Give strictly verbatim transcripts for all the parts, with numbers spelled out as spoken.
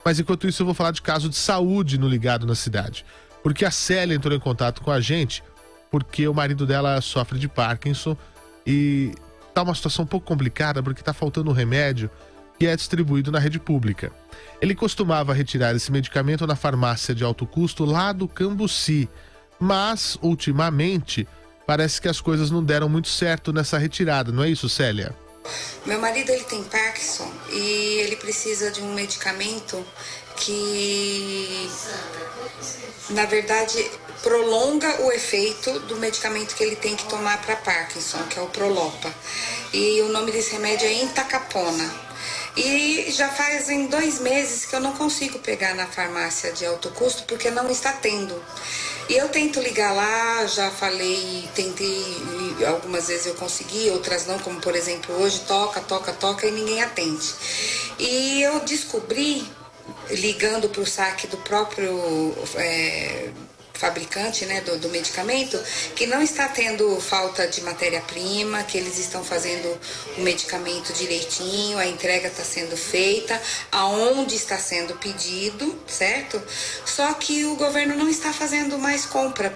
Mas enquanto isso eu vou falar de caso de saúde no Ligado na Cidade. Porque a Célia entrou em contato com a gente porque o marido dela sofre de Parkinson e tá uma situação um pouco complicada porque tá faltando um remédio que é distribuído na rede pública. Ele costumava retirar esse medicamento na farmácia de alto custo lá do Cambuci, mas ultimamente parece que as coisas não deram muito certo nessa retirada, não é isso, Célia? Meu marido ele tem Parkinson e ele precisa de um medicamento que, na verdade, prolonga o efeito do medicamento que ele tem que tomar para Parkinson, que é o Prolopa. E o nome desse remédio é Entacapona. E já fazem dois meses que eu não consigo pegar na farmácia de alto custo porque não está tendo. E eu tento ligar lá, já falei, tentei, algumas vezes eu consegui, outras não, como por exemplo hoje, toca, toca, toca e ninguém atende. E eu descobri, ligando para o saque do próprio é, fabricante, né, do, do medicamento, que não está tendo falta de matéria-prima, que eles estão fazendo o medicamento direitinho, a entrega está sendo feita, aonde está sendo pedido, certo? Só que o governo não está fazendo mais compra.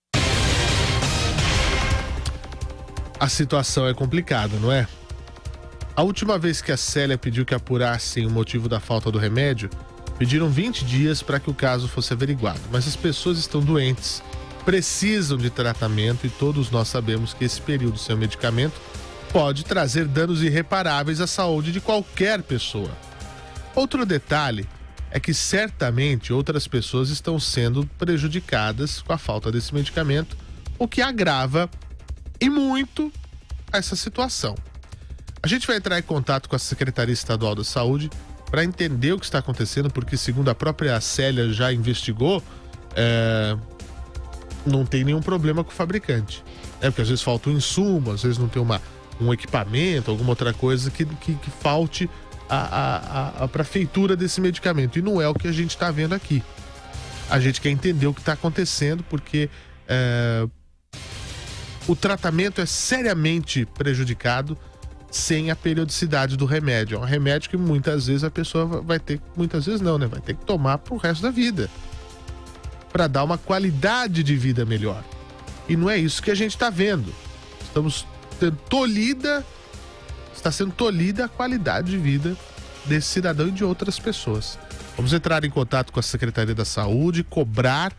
A situação é complicada, não é? A última vez que a Célia pediu que apurassem o motivo da falta do remédio, pediram vinte dias para que o caso fosse averiguado, mas as pessoas estão doentes, precisam de tratamento e todos nós sabemos que esse período sem o medicamento pode trazer danos irreparáveis à saúde de qualquer pessoa. Outro detalhe é que certamente outras pessoas estão sendo prejudicadas com a falta desse medicamento, o que agrava e muito essa situação. A gente vai entrar em contato com a Secretaria Estadual da Saúde para entender o que está acontecendo, porque segundo a própria Célia já investigou, é, não tem nenhum problema com o fabricante. É, porque às vezes falta um insumo, às vezes não tem uma, um equipamento, alguma outra coisa que, que, que falte a, a, a, a prefeitura desse medicamento. E não é o que a gente está vendo aqui. A gente quer entender o que está acontecendo, porque é, o tratamento é seriamente prejudicado sem a periodicidade do remédio. É um remédio que muitas vezes a pessoa vai ter, muitas vezes não, né? Vai ter que tomar pro resto da vida, para dar uma qualidade de vida melhor. E não é isso que a gente está vendo. Estamos tendo tolhida, está sendo tolhida a qualidade de vida desse cidadão e de outras pessoas. Vamos entrar em contato com a Secretaria da Saúde, cobrar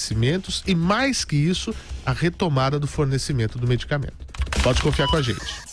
esclarecimentos e, mais que isso, a retomada do fornecimento do medicamento. Pode confiar com a gente.